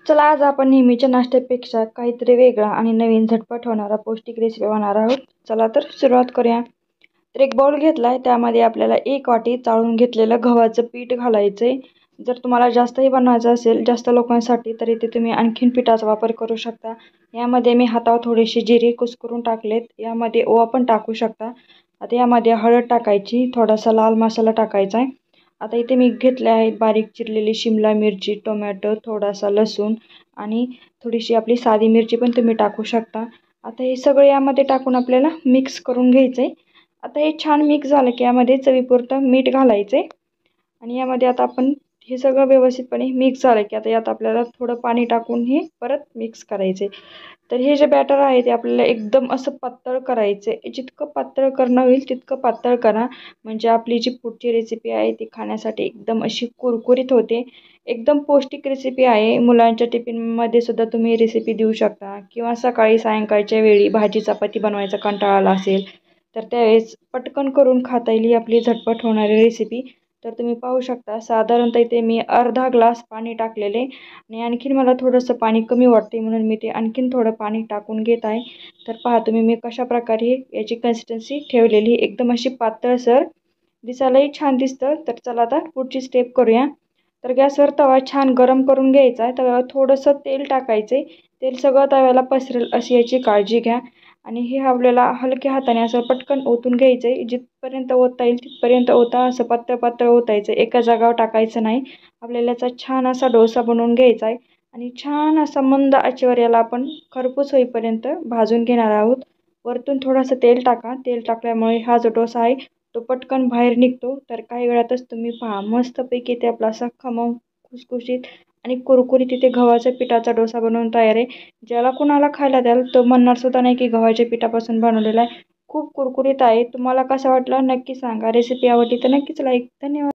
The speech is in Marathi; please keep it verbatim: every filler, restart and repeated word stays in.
चला आज आपण नेहमीच्या नाश्त्यापेक्षा काहीतरी वेगळा आणि नवीन झटपट होणारा पौष्टिक रेसिपी बनवणार आहोत. चला तर सुरुवात करूया. तर एक बाउल घेतलाय, त्यामध्ये आपल्याला एक वाटी चाळून घेतलेलं गव्हाचं पीठ घालायचंय. जर तुम्हाला जास्तही बनवायचं असेल जास्त लोकांसाठी तर इथे तुम्ही आणखीन पिठाचा वापर करू शकता. यामध्ये मी हातावर थोडेसे जिरे कुस्करून टाकलेत. यामध्ये ओवा पण टाकू शकता. आता यामध्ये हळद टाकायची, थोडासा लाल मसाला टाकायचा आहे. आता इथे मी घेतले आहेत बारीक चिरलेली शिमला मिरची, टोमॅटो, थोडासा लसूण आणि थोडीशी आपली साधी मिरची पण तुम्ही टाकू शकता. आता हे सगळं यामध्ये टाकून आपल्याला मिक्स करून घ्यायचं आहे. आता हे छान मिक्स झालं की यामध्ये चवीपुरतं मीठ घालायचं आहे आणि यामध्ये आता आपण हे सगळं व्यवस्थितपणे मिक्स झालं की आता यात आपल्याला थोडं पाणी टाकून हे परत मिक्स करायचं आहे. तर हे जे बॅटर आहे ते आपल्याला एकदम असं पातळ करायचं आहे. जितकं पातळ करणं होईल तितकं पातळ करा, म्हणजे आपली जी पुढची रेसिपी आहे ती खाण्यासाठी एकदम अशी कुरकुरीत होते. एकदम पौष्टिक रेसिपी आहे. मुलांच्या टिफिनमध्ये सुद्धा तुम्ही रेसिपी देऊ शकता किंवा सकाळी सायंकाळच्या वेळी भाजी चपाती बनवायचा कंटाळा आला असेल तर त्यावेळेस पटकन करून खाता येईल आपली झटपट होणारी रेसिपी. तर तुम्ही पाहू शकता साधारणतः इथे मी अर्धा ग्लास पाणी टाकलेले आणि आणखीन मला थोडंसं पाणी कमी वाटते म्हणून मी ते आणखीन थोडं पाणी टाकून घेत आहे. तर पहा तुम्ही मी कशा प्रकारे याची कन्सिस्टन्सी ठेवलेली, एकदम अशी पातळसर, दिसायलाही छान दिसतं. तर चला आता पुढची स्टेप करूया. तर गॅसवर तवा छान गरम करून घ्यायचा आहे. तव्यावर थोडंसं तेल टाकायचं आहे. तेल सगळं तव्याला पसरेल अशी याची काळजी घ्या आणि हे आपल्याला हलक्या हाताने असं पटकन ओतून घ्यायचं आहे. जिथपर्यंत ओतता येईल तिथपर्यंत ओता. असं पातळ पातळ ओतायचं, एका जागावर टाकायचं नाही. आपल्याला याचा छान असा डोसा बनवून घ्यायचा आहे आणि छान असा मंद आचेवर याला आपण खरपूस होईपर्यंत भाजून घेणार आहोत. वरतून थोडंसं तेल टाका. तेल टाकल्यामुळे हा जो डोसा आहे तो पटकन बाहेर निघतो. तर काही वेळातच तुम्ही पहा मस्तपैकी ते आपला असा खमंग खुसखुशीत आणि कुरकुरीत तिथे गव्हाच्या पिठाचा डोसा बनवून तयार आहे. ज्याला कुणाला खायला द्याल तो म्हणणार सुद्धा नाही की गव्हाच्या पिठापासून बनवलेला आहे. खूप कुरकुरीत आहे. तुम्हाला कसा वाटला नक्की सांगा. रेसिपी आवडली तर नक्कीच लाईक. धन्यवाद.